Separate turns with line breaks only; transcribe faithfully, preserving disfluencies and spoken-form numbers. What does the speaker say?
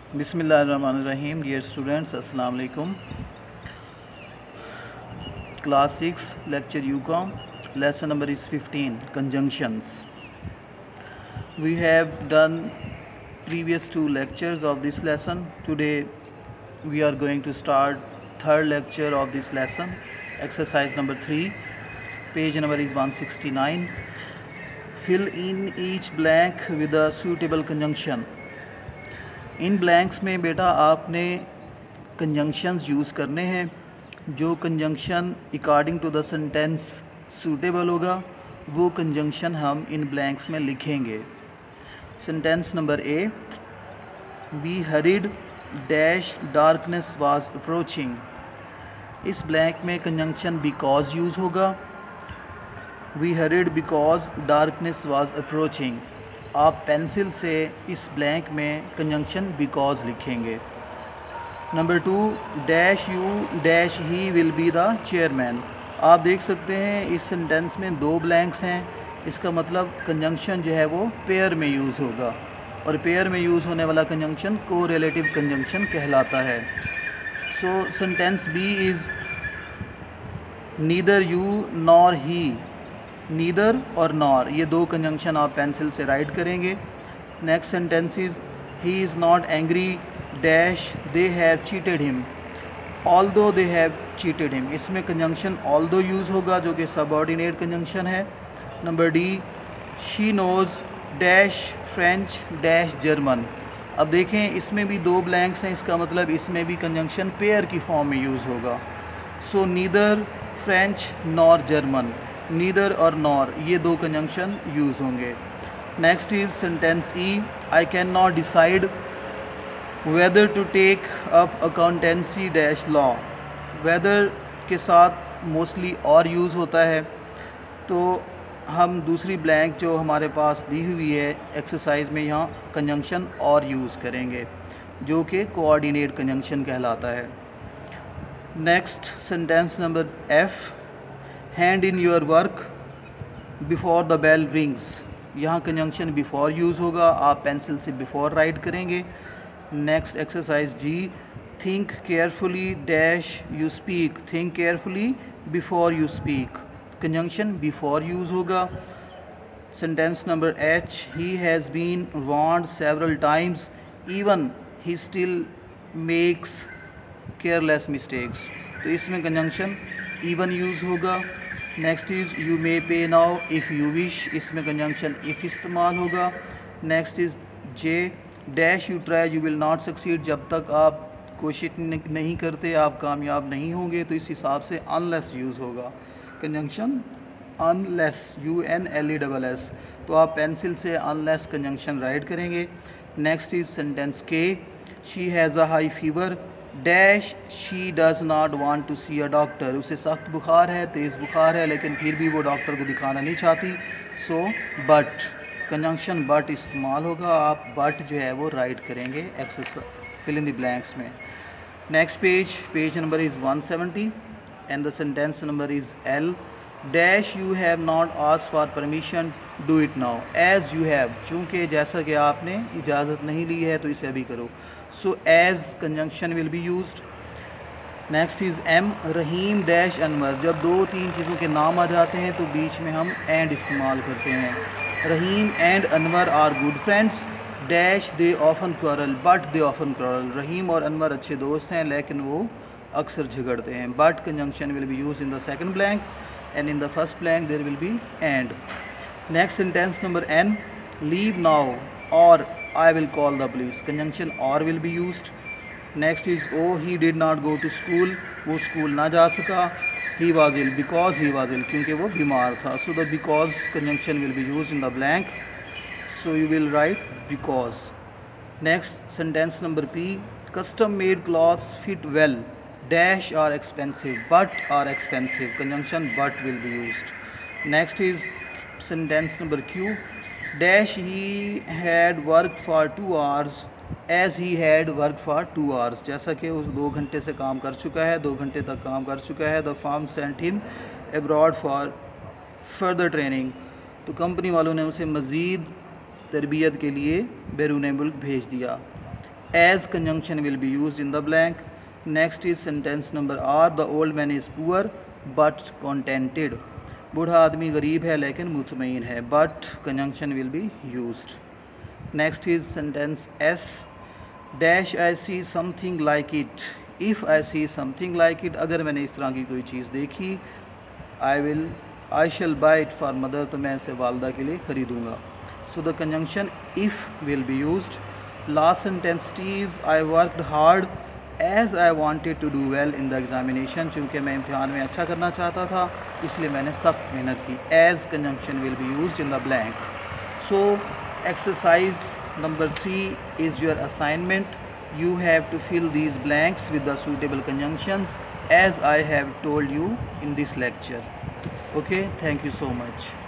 Bismillahirrahmanirrahim. Dear students, Assalamu alaikum. Class six, lecture U COM, lesson number is fifteen, conjunctions. We have done previous two lectures of this lesson. Today we are going to start third lecture of this lesson, exercise number three, page number is one sixty-nine. Fill in each blank with a suitable conjunction. इन blanks में बेटा आपने conjunctions use करने हैं। जो conjunction according to the sentence suitable होगा वो conjunction हम इन ब्लैंक्स में लिखेंगे। Sentence number A, we hurried dash darkness was approaching. इस ब्लैंक में कंजंक्शन बिकॉज यूज़ होगा। We hurried because darkness was approaching. आप पेंसिल से इस ब्लैंक में कंजंक्शन बिकॉज लिखेंगे। Number two, dash you dash he will be the chairman. आप देख सकते हैं इस सेंटेंस में दो ब्लैंक्स हैं, इसका मतलब कंजंक्शन जो है वो पेयर में यूज़ होगा और पेयर में यूज़ होने वाला कंजंक्शन को रिलेटिव कंजंक्शन कहलाता है। So sentence B is neither you nor he. Neither और नॉर ये दो कंजंक्शन आप पेंसिल से राइट करेंगे। Next sentence is he is not angry dash they have cheated him. Although they have cheated him, इसमें conjunction although use होगा जो कि सबऑर्डिनेट कंजंक्शन है। Number D, she knows dash French dash German. अब देखें इसमें भी दो ब्लैंक्स हैं, इसका मतलब इसमें भी कंजंक्शन पेयर की फॉर्म में यूज़ होगा। So neither French nor German, neither और नॉर ये दो कंजंक्शन यूज़ होंगे। Next is sentence E, I can not decide whether to take up accountancy dash law. Whether के साथ मोस्टली और यूज़ होता है, तो हम दूसरी ब्लैंक जो हमारे पास दी हुई है एक्सरसाइज में यहाँ कंजंक्शन और यूज़ करेंगे जो कि कोऑर्डिनेट कंजंक्शन कहलाता है। Next sentence number F, hand in your work before the bell rings. यहाँ कंजंक्शन बिफोर यूज़ होगा, आप पेंसिल से बिफोर राइट करेंगे। Next exercise G, think carefully dash you speak. Think carefully before you speak, conjunction before use होगा। Sentence number H, he has been warned several times even he still makes careless mistakes, तो इसमें conjunction even use होगा। Next is you may पे now if you wish, इसमें conjunction if इस्तेमाल होगा। Next is J, dash you try you will not succeed. जब तक आप कोशिश नहीं करते आप कामयाब नहीं होंगे, तो इस हिसाब से अनलेस यूज़ होगा conjunction unless, U N L E double S. तो आप पेंसिल से अनलेस कंजंक्शन राइट करेंगे। Next is sentence K, she has a high fever dash she does not want to see a doctor. उसे सख्त बुखार है, तेज़ बुखार है, लेकिन फिर भी वो डॉक्टर को दिखाना नहीं चाहती। सो बट, कंजंक्शन बट इस्तेमाल होगा, आप बट जो है वो राइट करेंगे exercise fill in the blanks में। Next page, page number is one seventy and the sentence number is L, dash you have not asked for permission do it now. As you have, चूँकि जैसा कि आपने इजाज़त नहीं ली है तो इसे अभी करो। So as conjunction will be used. Next is M, Rahim dash Anwar. जब दो तीन चीज़ों के नाम आ जाते हैं तो बीच में हम एंड इस्तेमाल करते हैं। Rahim and Anwar are good friends dash they often quarrel but they often quarrel. Rahim और अनवर अच्छे दोस्त हैं लेकिन वो अक्सर झगड़ते हैं। But conjunction will be use in the second blank and in the first blank there will be and. Next sentence number N, leave now or I will call the police, conjunction or will be used. Next is oh, he did not go to school, वो school ना जा सका। he was ill because he was ill, क्योंकि वो बीमार था। so the because conjunction will be used in the blank, so you will write because. Next sentence number P, custom made clothes fit well dash are expensive but are expensive, conjunction but will be used. Next is sentence number Q, dash he had work for two hours as he had work for two hours. जैसा कि उस दो घंटे से काम कर चुका है, दो घंटे तक काम कर चुका है। The firm sent him abroad for further training, तो कंपनी वालों ने उसे मज़ीद तरबियत के लिए बैरून मुल्क भेज दिया। as conjunction will be used in the blank. Next is sentence number R, the old man is poor but contented. बूढ़ा आदमी गरीब है लेकिन मुतमईन है, but conjunction will be used. Next is sentence S, dash I see something like it. If I see something like it, अगर मैंने इस तरह की कोई चीज़ देखी, I will I shall buy it for mother, तो मैं इसे वालदा के लिए ख़रीदूँगा. So the conjunction if will be used. Last sentence T is I worked hard as I wanted to do well in the examination. चूँकि मैं इम्तिहान में अच्छा करना चाहता था इसलिए मैंने सख्त मेहनत की. As conjunction will be used in the blank. So exercise number three is your assignment. You have to fill these blanks with the suitable conjunctions as I have told you in this lecture. Okay, thank you so much.